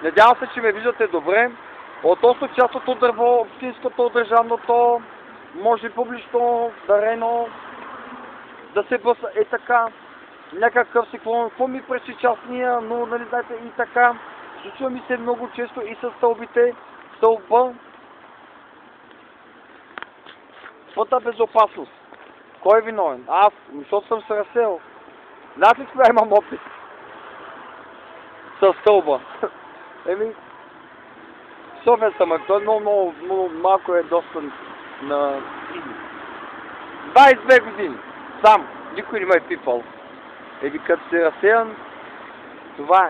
Надявам се, че ме виждате добре. Относно частното дърво, общинското, държавното, може публично, дарено, да се бъса е така. Някакъв си, какво ми пречи частния, но нали знаете и така. Случва ми се много често и с стълбите, стълба. Пътна безопасност. Кой е виновен? Аз, защото съм се разсел. Знаете ли кога имам опит? С стълба. Еми, София съм, той много малко е доста на 22 години. Сам. Никой не ме е пипал. Еми, като се разсеян, това е.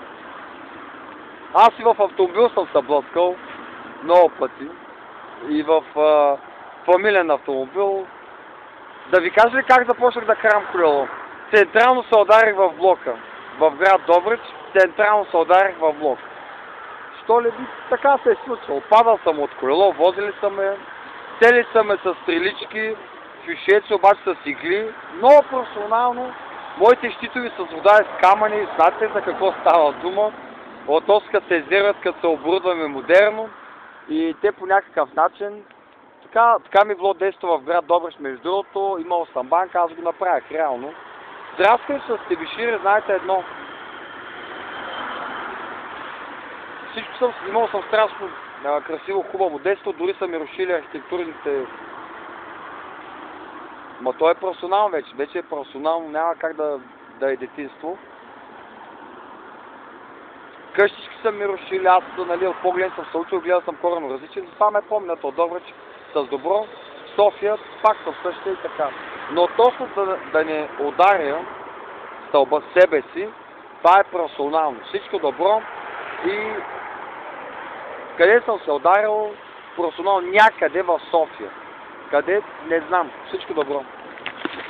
Аз и в автомобил съм се блъскал много пъти. И в фамилен автомобил. Да ви кажа ли как започнах да карам колело? Централно се ударих в блока. В град Добрич, централно се ударих в блок. Що ли би? Така се е случило. Падал съм от колело, возили са ме, цели са ме с стрелички, фишеци, обаче с игли. Много професионално. Моите щитови с вода и с камъни, знаете за какво става дума. От като се иззерват, като се оборудваме модерно. И те по някакъв начин. Така ми било действо в град Добрич, между другото. Имал съм банка, аз го направях реално. Здравствуй с тебешири, знаете едно. Всичко имал съм страшно красиво, хубаво действо, дори са ми рушили архитектурните. Ма то е професионално вече. Вече е професионално, няма как да е детинство. Къщички са ми рушили, аз нали, от поглед съм се учил, гледал съм коренно различен, затова ме помнят от Добрич с добро. София пак съм същия и така. Но точно да не ударя стълба себе си, това е професионално. Всичко добро и къде съм се ударил професионално? Някъде в София. Къде? Не знам. Всичко добро.